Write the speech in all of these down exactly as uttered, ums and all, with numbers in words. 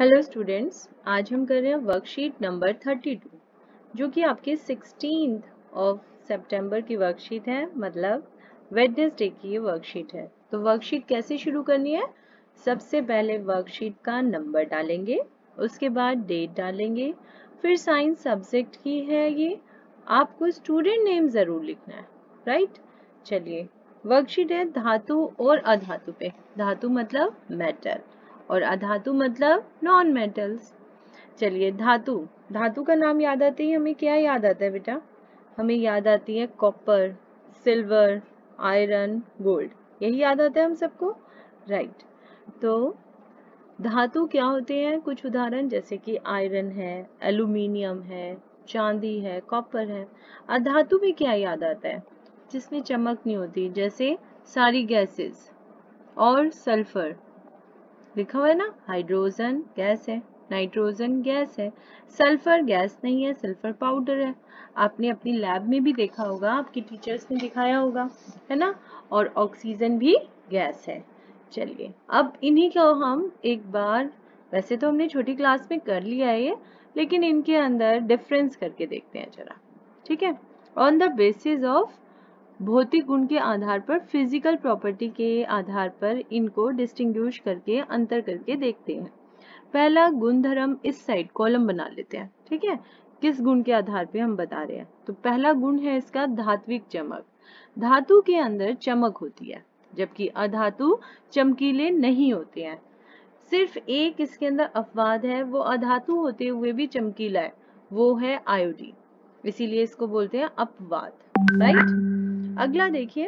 Hello students, आज हम कर रहे हैं वर्कशीट नंबर थर्टी टू, जो कि आपकी सिक्सटीन्थ ऑफ सितंबर की वर्कशीट है, मतलब वेडनेसडे की ये वर्कशीट है। तो वर्कशीट कैसे शुरू करनी है? सबसे पहले वर्कशीट का नंबर डालेंगे, उसके बाद डेट डालेंगे, फिर साइंस सब्जेक्ट की है ये, आपको स्टूडेंट नेम ज़रूर लिखना है, राइट। चलिए, वर्कशीट है धातु और अधातु पे। धातु मतलब मेटल और अधातु मतलब नॉन मेटल्स। चलिए, धातु धातु का नाम याद आते ही हमें क्या याद आता है बेटा? हमें याद आती है कॉपर, सिल्वर, आयरन, गोल्ड। यही याद आता है हम सबको, राइट। तो धातु क्या होते हैं? कुछ उदाहरण जैसे कि आयरन है, एल्यूमिनियम है, चांदी है, कॉपर है। अधातु में क्या याद आता है? जिसमें चमक नहीं होती, जैसे सारी गैसेस और सल्फर लिखा हुआ है ना। हाइड्रोजन गैस है, नाइट्रोजन गैस है, सल्फर गैस नहीं है, सल्फर पाउडर है। आपने अपनी लैब में भी देखा होगा, आपकी टीचर्स ने दिखाया होगा, है ना। और ऑक्सीजन भी गैस है। चलिए, अब इन्हीं को हम एक बार, वैसे तो हमने छोटी क्लास में कर लिया है ये, लेकिन इनके अंदर डिफरेंस करके देखते हैं जरा, ठीक है। ऑन द बेसिस ऑफ भौतिक गुण के आधार पर, फिजिकल प्रॉपर्टी के आधार पर इनको डिस्टिंग्विश करके, अंतर करके देखते हैं। पहला गुणधर्म इस साइड कॉलम बना लेते हैं, ठीक है। किस गुण के आधार पे हम बता रहे हैं? तो पहला गुण है इसका धात्विक चमक। धातु के अंदर चमक होती है, जबकि अधातु चमकीले नहीं होते हैं। सिर्फ एक इसके अंदर अपवाद है, वो अधातु होते हुए भी चमकीला है, वो है आयोडीन, इसीलिए इसको बोलते हैं अपवाद, राइट। अगला देखिए,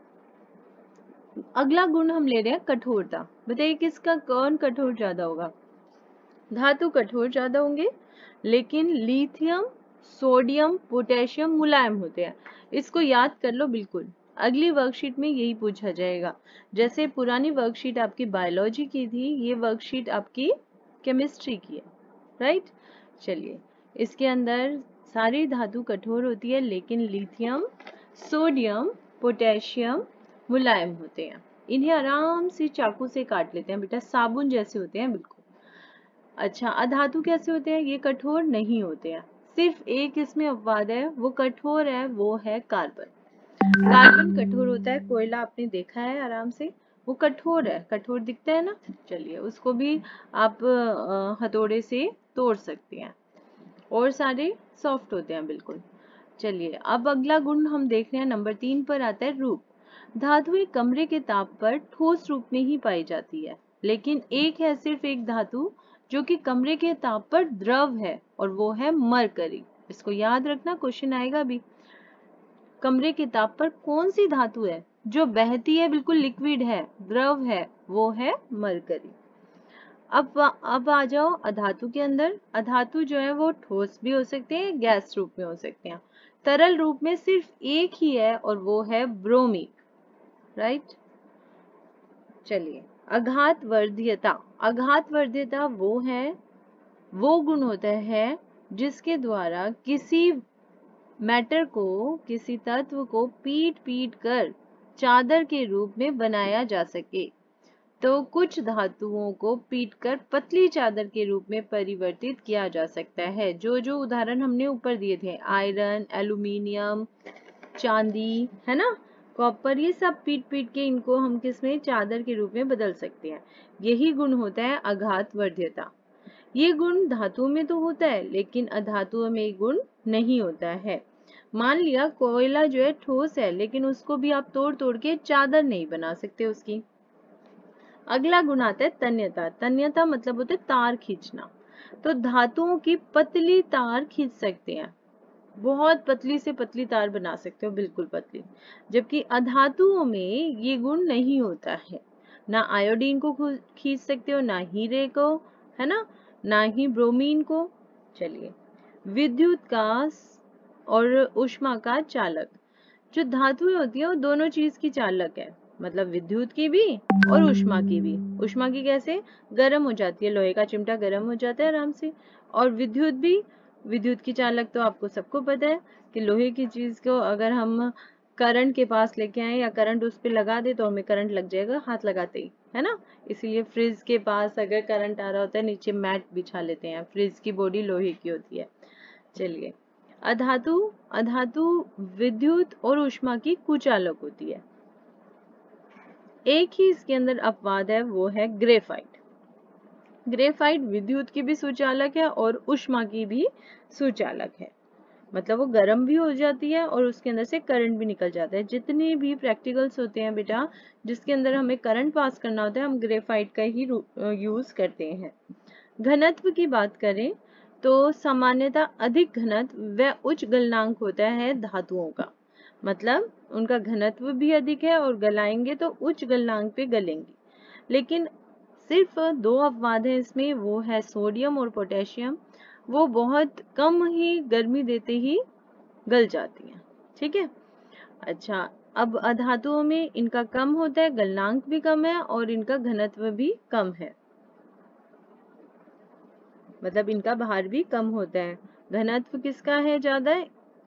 अगला गुण हम ले रहे हैं कठोरता। बताइए किसका, कौन कठोर ज्यादा होगा? धातु कठोर ज्यादा होंगे, लेकिन लिथियम, सोडियम, पोटेशियम मुलायम होते हैं। इसको याद कर लो बिल्कुल, अगली वर्कशीट में यही पूछा जाएगा। जैसे पुरानी वर्कशीट आपकी बायोलॉजी की थी, ये वर्कशीट आपकी केमिस्ट्री की है, राइट। चलिए, इसके अंदर सारी धातु कठोर होती है, लेकिन लिथियम, सोडियम, पोटेशियम मुलायम होते हैं। इन्हें आराम से चाकू से काट लेते हैं बेटा, साबुन जैसे होते हैं बिल्कुल। अच्छा, अधातु कैसे होते हैं? ये कठोर नहीं होते हैं, सिर्फ एक इसमें अपवाद है, वो कठोर है, वो है कार्बन। कार्बन कठोर होता है, कोयला आपने देखा है आराम से, वो कठोर है, कठोर दिखता है ना। चलिए, उसको भी आप हथौड़े से तोड़ सकते हैं, और सारे सॉफ्ट होते हैं बिल्कुल। चलिए, अब अगला गुण हम देख रहे हैं, नंबर तीन पर आता है रूप। धातु एक कमरे के ताप पर ठोस रूप में ही पाई जाती है, लेकिन एक है, सिर्फ एक धातु जो कि कमरे के ताप पर द्रव है, और वो है मरकरी। इसको याद रखना, क्वेश्चन आएगा भी। कमरे के ताप पर कौन सी धातु है जो बहती है, बिल्कुल लिक्विड है, द्रव है? वो है मरकरी। अब अब आ जाओ अधातु के अंदर। अधातु जो है वो ठोस भी हो सकते हैं, गैस रूप में हो सकते हैं। तरल रूप में सिर्फ एक ही है, और वो है ब्रोमीन, राइट। चलिए, आघात वर्धीयता। आघात वर्धीयता वो है, वो गुण होता है जिसके द्वारा किसी मैटर को, किसी तत्व को पीट पीट कर चादर के रूप में बनाया जा सके। तो कुछ धातुओं को पीटकर पतली चादर के रूप में परिवर्तित किया जा सकता है। जो जो उदाहरण हमने ऊपर दिए थे, आयरन, एल्यूमिनियम, चांदी, है ना, कॉपर, ये सब पीट पीट के इनको हम किसमें, चादर के रूप में बदल सकते हैं। यही गुण होता है आघात वर्धीयता। ये गुण धातु में तो होता है, लेकिन अधातुओं में ये गुण नहीं होता है। मान लिया कोयला जो है ठोस है, लेकिन उसको भी आप तोड़ तोड़ के चादर नहीं बना सकते उसकी। अगला गुण आता है तन्यता। तन्यता मतलब होता है तार खींचना। तो धातुओं की पतली तार खींच सकते हैं, बहुत पतली से पतली तार बना सकते हो, बिल्कुल पतली। जबकि अधातुओं में ये गुण नहीं होता है। ना आयोडीन को खींच सकते हो, ना हीरे को, है ना, ना ही ब्रोमीन को। चलिए, विद्युत का और ऊष्मा का चालक। जो धातुएं होती है वो दोनों चीज की चालक है, मतलब विद्युत की भी और ऊष्मा की भी। ऊष्मा की कैसे? गर्म हो जाती है, लोहे का चिमटा गर्म हो जाता है आराम से। और विद्युत भी, विद्युत की चालक तो आपको सबको पता है कि लोहे की चीज को अगर हम करंट के पास लेके आए या करंट उस पर लगा दे तो हमें करंट लग जाएगा हाथ लगाते ही, है ना। इसीलिए फ्रिज के पास अगर करंट आ रहा होता है नीचे मैट बिछा लेते हैं, फ्रिज की बॉडी लोहे की होती है। चलिए, अधातु अधातु विद्युत और ऊष्मा की कुचालक होती है। एक ही इसके अंदर अपवाद है, वो है ग्रेफाइट। ग्रेफाइट विद्युत की भी सुचालक है और ऊष्मा की भी सुचालक है, मतलब वो गर्म भी हो जाती है और उसके अंदर से करंट भी निकल जाता है। जितने भी प्रैक्टिकल्स होते हैं बेटा जिसके अंदर हमें करंट पास करना होता है, हम ग्रेफाइट का ही यूज करते हैं। घनत्व की बात करें तो सामान्यतः अधिक घनत्व व उच्च गलनांक होता है धातुओं का, मतलब उनका घनत्व भी अधिक है और गलाएंगे तो उच्च गलनांक पे गलेंगे। लेकिन सिर्फ दो अपवाद है इसमें, वो है सोडियम और पोटेशियम, वो बहुत कम ही गर्मी देते ही गल जाती हैं। ठीक है। अच्छा, अब अधातुओं में इनका कम होता है, गलनांक भी कम है और इनका घनत्व भी कम है, मतलब इनका भार भी कम होता है। घनत्व किसका है ज्यादा?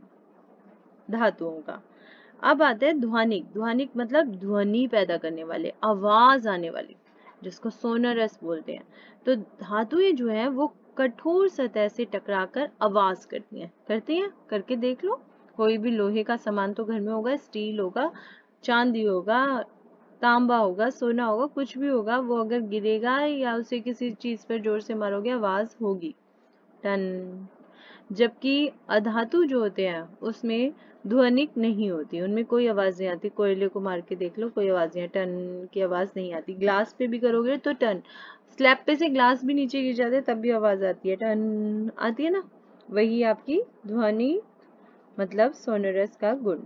धातुओं का। अब आता है ध्वनिक। ध्वनिक मतलब ध्वनि पैदा करने वाले, आवाज आने वाले, जिसको सोनरस बोलते हैं। तो धातुएं जो है वो कठोर सतह से टकराकर आवाज करती हैं। करती हैं? करके देख लो। कोई भी लोहे का सामान तो घर में होगा, स्टील होगा, चांदी होगा, तांबा होगा, सोना होगा, कुछ भी होगा, वो अगर गिरेगा या उसे किसी चीज पर जोर से मारोगे आवाज होगी, टन। जबकि अधातु जो होते हैं उसमें ध्वनिक नहीं होती, उनमें कोई आवाज नहीं आती। कोयले को मार के देख लो, कोई आवाज नहीं, टन की आवाज नहीं आती। ग्लास पे भी करोगे तो टन, स्लैब पे से ग्लास भी नीचे गिर जाते तब भी आवाज आती है, टन आती है ना। वही आपकी ध्वनि मतलब सोनरस का गुण।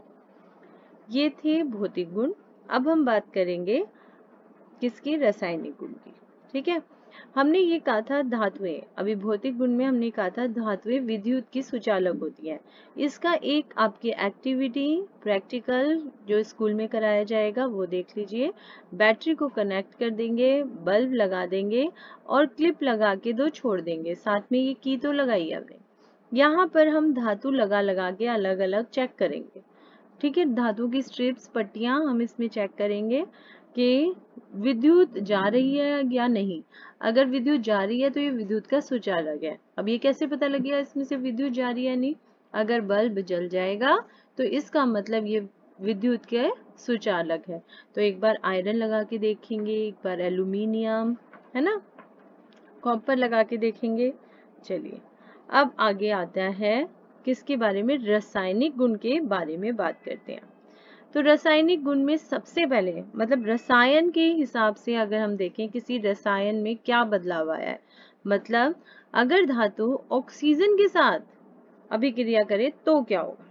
ये थे भौतिक गुण। अब हम बात करेंगे किसकी? रासायनिक गुण की। ठीक है। हमने ये कहा था धातुएं, अभी भौतिक गुण में हमने कहा था धातुएं विद्युत की सुचालक होती है। इसका एक आपकी एक्टिविटी प्रैक्टिकल जो स्कूल में कराया जाएगा वो देख लीजिए। बैटरी को कनेक्ट कर देंगे, बल्ब लगा देंगे और क्लिप लगा के दो छोड़ देंगे, साथ में ये की तो लगाई हमने। यहाँ पर हम धातु लगा लगा के अलग अलग चेक करेंगे। ठीक है। धातु की स्ट्रिप्स, पट्टियां हम इसमें चेक करेंगे कि विद्युत जा रही है या नहीं। अगर विद्युत जा रही है तो ये विद्युत का सुचालक है। अब ये कैसे पता लगेगा इसमें से विद्युत जा रही है नहीं? अगर बल्ब जल जाएगा तो इसका मतलब ये विद्युत के सुचालक है। तो एक बार आयरन लगा के देखेंगे, एक बार एल्यूमिनियम, है ना, कॉपर लगा के देखेंगे। चलिए, अब आगे आता है किसके बारे में? रासायनिक गुण के बारे में बात करते हैं। तो रासायनिक गुण में सबसे पहले मतलब रसायन के हिसाब से अगर हम देखें किसी रसायन में क्या बदलाव आया है, मतलब अगर धातु ऑक्सीजन के साथ अभिक्रिया करे तो क्या होगा?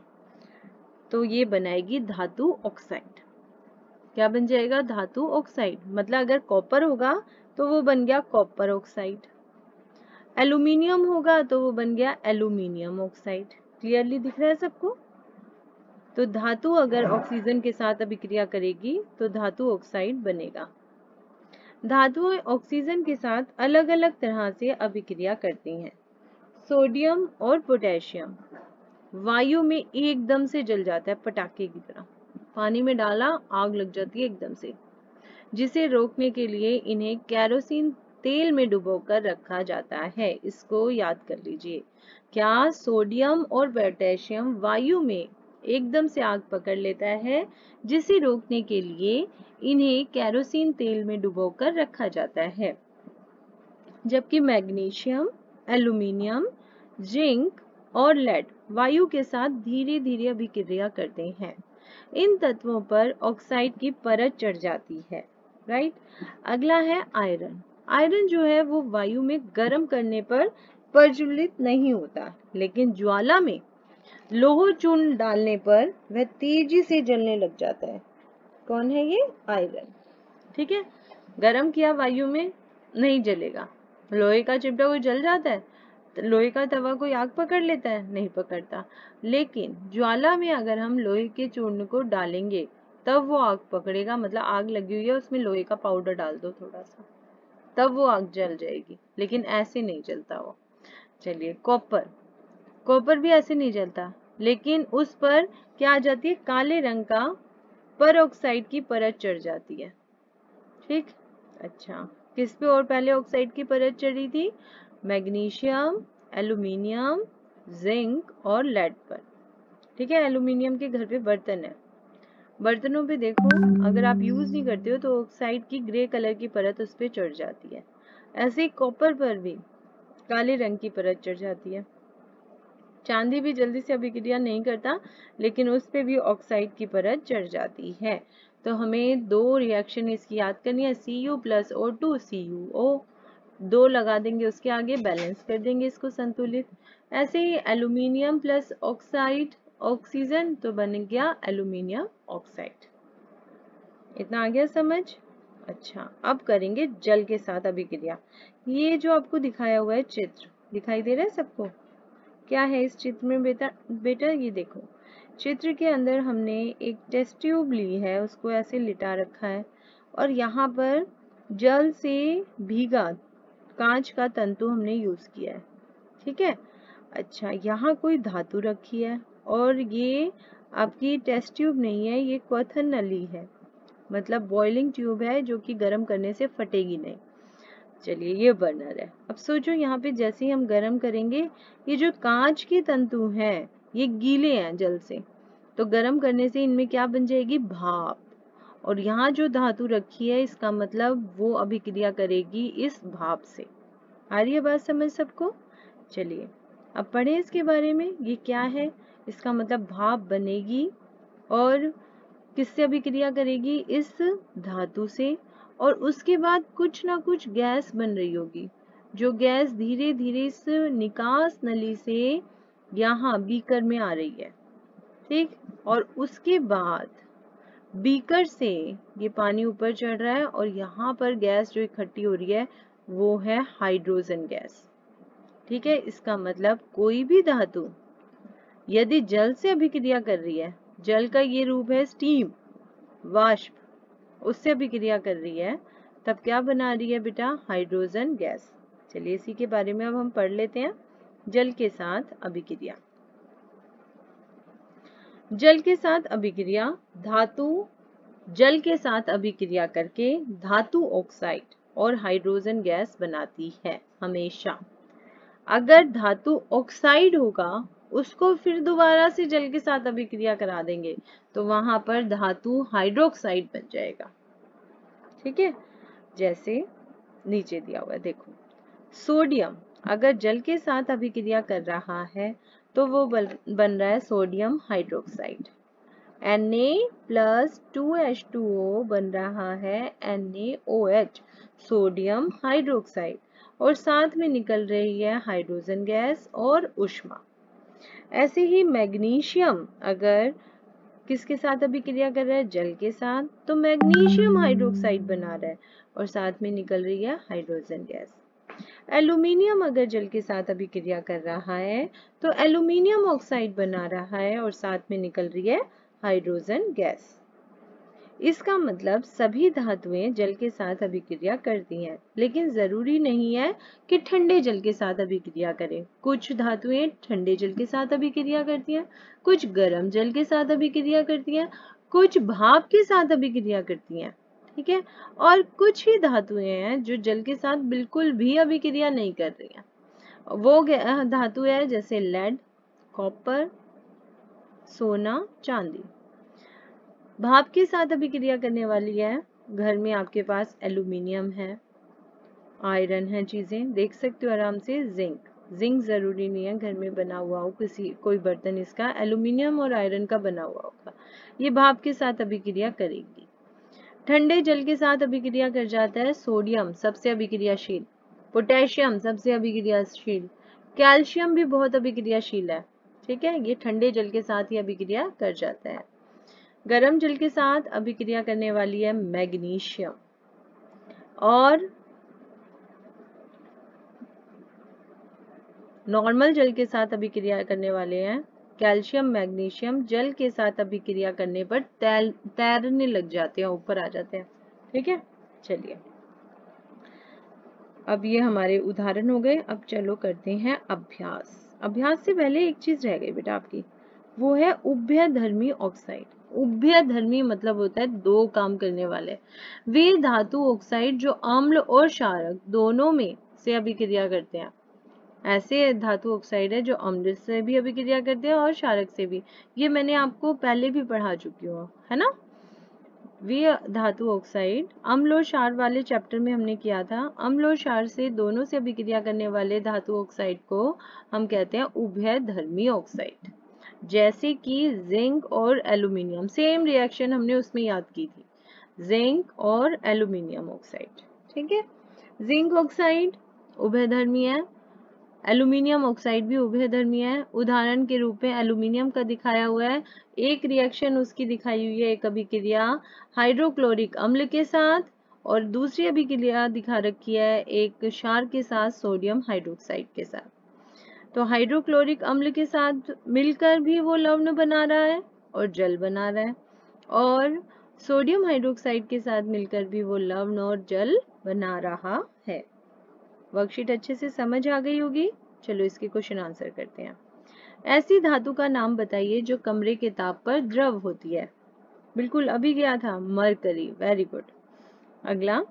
तो ये बनाएगी धातु ऑक्साइड। क्या बन जाएगा? धातु ऑक्साइड। मतलब अगर कॉपर होगा तो वो बन गया कॉपर ऑक्साइड, एल्यूमिनियम होगा तो वो बन गया एल्यूमिनियम ऑक्साइड। क्लियरली दिख रहा है सबको? तो धातु अगर ऑक्सीजन के साथ अभिक्रिया करेगी तो धातु ऑक्साइड बनेगा। धातुएं ऑक्सीजन के साथ अलग अलग तरह से अभिक्रिया करती हैं। सोडियम और पोटेशियम वायु में एकदम से जल जाता है, पटाखे की तरह। पानी में डाला आग लग जाती है एकदम से, जिसे रोकने के लिए इन्हें केरोसिन तेल में डुबोकर रखा जाता है। इसको याद कर लीजिए। क्या? सोडियम और पोटेशियम वायु में एकदम से आग पकड़ लेता है, जिसे रोकने के लिए इन्हें केरोसिन तेल में डुबोकर रखा जाता है। जबकि मैग्नीशियम, एल्यूमिनियम, जिंक और लेड वायु के साथ धीरे धीरे अभिक्रिया करते हैं। इन तत्वों पर ऑक्साइड की परत चढ़ जाती है। राइट। अगला है आयरन। आयरन जो है वो वायु में गर्म करने पर प्रज्वलित नहीं होता, लेकिन ज्वाला में लोह चूर्ण डालने पर वह तेजी से जलने लग जाता है। कौन है ये? आयरन। ठीक है। गरम किया वायु में, नहीं जलेगा। लोहे का चिमटा कोई जल जाता है? लोहे का तवा कोई आग पकड़ लेता है? नहीं पकड़ता। लेकिन ज्वाला में अगर हम लोहे के चूर्ण को डालेंगे तब वो आग पकड़ेगा। मतलब आग लगी हुई है, उसमें लोहे का पाउडर डाल दो थोड़ा सा, तब वो आग जल जाएगी, लेकिन ऐसे नहीं जलता वो। चलिए, कॉपर। कॉपर भी ऐसे नहीं जलता, लेकिन उस पर क्या आ जाती है? काले रंग का परऑक्साइड की परत चढ़ जाती है। ठीक। अच्छा, किस पे और पहले ऑक्साइड की परत चढ़ी थी? मैग्नीशियम, एल्यूमिनियम, जिंक और लेड पर। ठीक है, एल्यूमिनियम के घर पे बर्तन है, बर्तनों पे देखो अगर आप यूज नहीं करते हो तो ऑक्साइड की ग्रे कलर की परत उस पे चढ़ जाती है। ऐसे ही कॉपर पर भी काले रंग की परत चढ़ जाती है। चांदी भी जल्दी से अभिक्रिया नहीं करता, लेकिन उस पे भी ऑक्साइड की परत चढ़ जाती है। तो हमें दो रिएक्शन इसकी याद करनी है, C U plus O two, C U O, दो लगा देंगे उसके आगे, बैलेंस कर देंगे इसको संतुलित। ऐसे ही एल्यूमिनियम प्लस ऑक्साइड ऑक्सीजन, तो बन गया एल्यूमिनियम ऑक्साइड। इतना आ गया समझ? अच्छा, अब करेंगे जल के साथ अभिक्रिया। ये जो आपको दिखाया हुआ है चित्र, दिखाई दे रहा है सबको? क्या है इस चित्र में बेटा? बेटा ये देखो, चित्र के अंदर हमने एक टेस्ट ट्यूब ली है, उसको ऐसे लिटा रखा है और यहाँ पर जल से भीगा कांच का तंतु हमने यूज किया है। ठीक है, अच्छा, यहाँ कोई धातु रखी है और ये आपकी टेस्ट ट्यूब नहीं है, ये क्वथन नली है, मतलब बॉइलिंग ट्यूब है जो कि गर्म करने से फटेगी नहीं। चलिए, ये बर्नर है। अब सोचो यहाँ पे जैसे ही हम गर्म करेंगे, ये जो कांच के तंतु हैं ये गीले हैं जल से, तो गर्म करने से इनमें क्या बन जाएगी? भाप। और यहाँ जो धातु रखी है इसका मतलब वो अभिक्रिया करेगी इस भाप से। आ रही है बात समझ सबको? चलिए अब पढ़े इसके बारे में, ये क्या है? इसका मतलब भाप बनेगी और किससे अभिक्रिया करेगी? इस धातु से, और उसके बाद कुछ ना कुछ गैस बन रही होगी, जो गैस धीरे धीरे इस निकास नली से यहाँ बीकर में आ रही है। ठीक, और उसके बाद बीकर से ये पानी ऊपर चढ़ रहा है और यहाँ पर गैस जो इकट्ठी हो रही है वो है हाइड्रोजन गैस। ठीक है, इसका मतलब कोई भी धातु यदि जल से अभिक्रिया कर रही है, जल का ये रूप है स्टीम, वाष्प, उससे अभिक्रिया कर रही है, तब क्या बना रही है बेटा? Hydrogen gas. चलिए इसी के बारे में अब हम पढ़ लेते हैं, जल के साथ अभिक्रिया। जल के साथ अभिक्रिया, धातु जल के साथ अभिक्रिया करके धातु ऑक्साइड और हाइड्रोजन गैस बनाती है हमेशा। अगर धातु ऑक्साइड होगा, उसको फिर दोबारा से जल के साथ अभिक्रिया करा देंगे तो वहां पर धातु हाइड्रोक्साइड बन जाएगा। ठीक है, जैसे नीचे दिया हुआ है देखो, सोडियम अगर जल के साथ अभिक्रिया कर रहा है तो वो बन, बन रहा है sodium hydroxide. Na plus two H two O बन रहा है NaOH, सोडियम हाइड्रोक्साइड, और साथ में निकल रही है हाइड्रोजन गैस और ऊष्मा। ऐसे ही मैग्नीशियम अगर किसके साथ अभिक्रिया कर रहा है? जल के साथ, तो मैग्नीशियम हाइड्रोक्साइड बना रहा है और साथ में निकल रही है हाइड्रोजन गैस। एल्यूमिनियम अगर जल के साथ अभिक्रिया कर रहा है तो एल्यूमिनियम ऑक्साइड बना रहा है और साथ में निकल रही है हाइड्रोजन गैस। इसका मतलब सभी धातुएं जल के साथ अभिक्रिया करती हैं, लेकिन जरूरी नहीं है कि ठंडे जल के साथ अभिक्रिया करें। कुछ धातुएं ठंडे जल के साथ अभिक्रिया करती हैं, कुछ गर्म जल के साथ अभिक्रिया करती हैं, कुछ भाप के साथ अभिक्रिया करती हैं। ठीक है, और कुछ ही धातुएं हैं जो जल के साथ बिल्कुल भी अभिक्रिया नहीं कर रही हैं। वो धातु है जैसे लेड, कॉपर, सोना, चांदी। भाप के साथ अभिक्रिया करने वाली है, घर में आपके पास एल्यूमिनियम है, आयरन है, चीजें देख सकते हो आराम से, जिंक। जिंक जरूरी नहीं है घर में बना हुआ हो, किसी कोई बर्तन इसका एल्यूमिनियम और आयरन का बना हुआ होगा, ये भाप के साथ अभिक्रिया करेगी। ठंडे जल के साथ अभिक्रिया कर जाता है सोडियम, सबसे अभिक्रियाशील, पोटेशियम सबसे अभिक्रियाशील, कैल्शियम भी बहुत अभिक्रियाशील है। ठीक है, ये ठंडे जल के साथ ही अभिक्रिया कर जाता है। गर्म जल के साथ अभिक्रिया करने वाली है मैग्नीशियम, और नॉर्मल जल के साथ अभिक्रिया करने वाले हैं कैल्शियम, मैग्नीशियम। जल के साथ अभिक्रिया करने पर तैर तैरने लग जाते हैं, ऊपर आ जाते हैं। ठीक है, चलिए अब ये हमारे उदाहरण हो गए। अब चलो करते हैं अभ्यास। अभ्यास से पहले एक चीज रह गई बेटा आपकी, वो है उभयधर्मी ऑक्साइड। उभयधर्मी मतलब होता है दो काम करने वाले। वे धातु ऑक्साइड जो अम्ल और क्षारक दोनों में से अभिक्रिया करते हैं। ऐसे धातु ऑक्साइड है जो अम्ल से भी अभिक्रिया करते हैं और क्षारक से भी। ये मैंने आपको पहले भी पढ़ा चुकी हूँ, है ना। वे धातु ऑक्साइड अम्ल और क्षार वाले चैप्टर में हमने किया था। अम्ल और क्षार से दोनों से अभिक्रिया करने वाले धातु ऑक्साइड को हम कहते हैं उभयधर्मी ऑक्साइड। जैसे कि जिंक और एल्यूमिनियम, सेम रिएक्शन हमने उसमें याद की थी, जिंक और एल्यूमिनियम ऑक्साइड। ठीक है, जिंक ऑक्साइड उभयधर्मी है, एल्यूमिनियम ऑक्साइड भी उभयधर्मी है। उदाहरण के रूप में एल्यूमिनियम का दिखाया हुआ है, एक रिएक्शन उसकी दिखाई हुई है, एक अभिक्रिया हाइड्रोक्लोरिक अम्ल के साथ, और दूसरी अभिक्रिया दिखा रखी है एक क्षार के साथ, सोडियम हाइड्रोक्साइड के साथ। तो हाइड्रोक्लोरिक अम्ल के साथ मिलकर भी वो लवण बना रहा है और जल बना रहा है, और सोडियम हाइड्रोक्साइड के साथ मिलकर भी वो लवण और जल बना रहा है। वर्कशीट अच्छे से समझ आ गई होगी। चलो इसके क्वेश्चन आंसर करते हैं। ऐसी धातु का नाम बताइए जो कमरे के ताप पर द्रव होती है। बिल्कुल अभी गया था, मरकरी, वेरी गुड। अगला,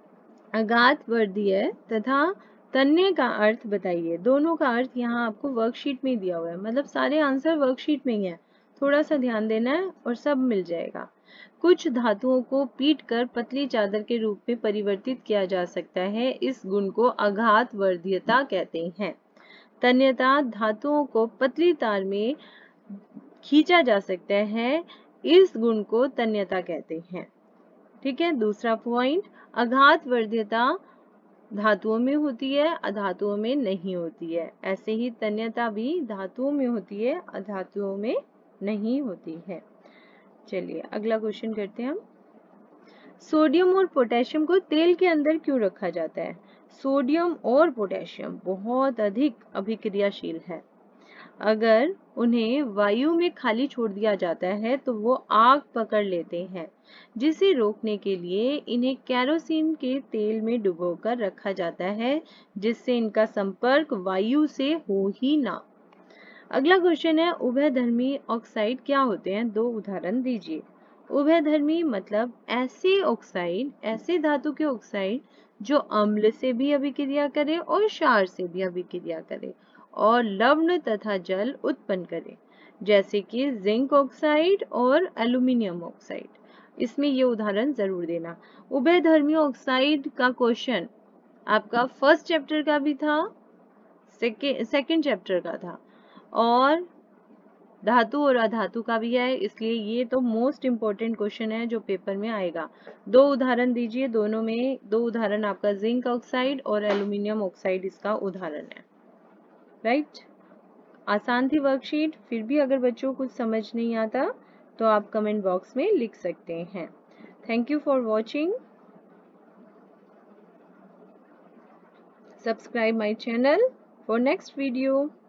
अघात वर्धीय तथा तन्य का अर्थ बताइए। दोनों का अर्थ यहाँ आपको वर्कशीट में दिया हुआ है, मतलब सारे आंसर वर्कशीट में ही है, थोड़ा सा ध्यान देना है और सब मिल जाएगा। कुछ धातुओं को पीटकर पतली चादर के रूप में परिवर्तित किया जा सकता है, इस गुण को अघात वर्धीयता कहते हैं। तन्यता, धातुओं को पतली तार में खींचा जा सकता है, इस गुण को तन्यता कहते हैं। ठीक है, दूसरा पॉइंट, अघात वर्धीयता धातुओं में होती है, अधातुओं में नहीं होती है। ऐसे ही तन्यता भी धातुओं में होती है, अधातुओं में नहीं होती है। चलिए अगला क्वेश्चन करते हैं हम। सोडियम और पोटेशियम को तेल के अंदर क्यों रखा जाता है? सोडियम और पोटेशियम बहुत अधिक अभिक्रियाशील है। अगर उन्हें वायु में खाली छोड़ दिया जाता है तो वो आग पकड़ लेते हैं, जिसे रोकने के लिए इन्हें केरोसिन के तेल में डुबोकर रखा जाता है, जिससे इनका संपर्क वायु से हो ही ना। अगला क्वेश्चन है, उभयधर्मी ऑक्साइड क्या होते हैं? दो उदाहरण दीजिए। उभयधर्मी मतलब ऐसे ऑक्साइड, ऐसे धातु के ऑक्साइड जो अम्ल से भी अभिक्रिया करे और क्षार से भी अभिक्रिया करे और लवण तथा जल उत्पन्न करे, जैसे कि जिंक ऑक्साइड और एल्यूमिनियम ऑक्साइड। इसमें ये उदाहरण जरूर देना। उभयधर्मी ऑक्साइड का क्वेश्चन आपका फर्स्ट चैप्टर का भी था, सेकेंड चैप्टर का था, और धातु और अधातु का भी है, इसलिए ये तो मोस्ट इम्पोर्टेंट क्वेश्चन है जो पेपर में आएगा। दो उदाहरण दीजिए, दोनों में दो उदाहरण आपका जिंक ऑक्साइड और एल्यूमिनियम ऑक्साइड इसका उदाहरण है। राइट, आसान थी वर्कशीट, फिर भी अगर बच्चों को कुछ समझ नहीं आता तो आप कमेंट बॉक्स में लिख सकते हैं। Thank you for watching, subscribe my channel for next video.